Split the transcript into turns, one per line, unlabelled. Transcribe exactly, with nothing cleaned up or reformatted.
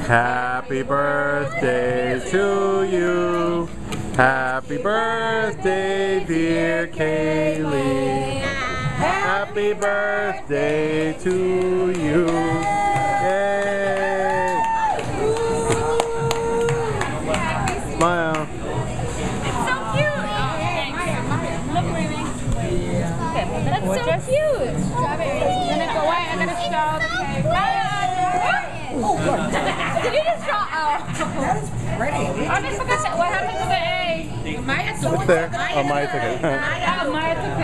Happy birthday to you. Happy birthday, dear Kaylee. Happy birthday to you. Yay! Smile.
It's so cute. Look, baby. That's so cute. Strawberries. And then go away. I'm gonna show the cake. Oh, good. Did you just draw? Oh.
That is pretty.
I just forgot that. What happened to the A?
Maya took
It's there. Oh, Maya took it.
Oh, Maya took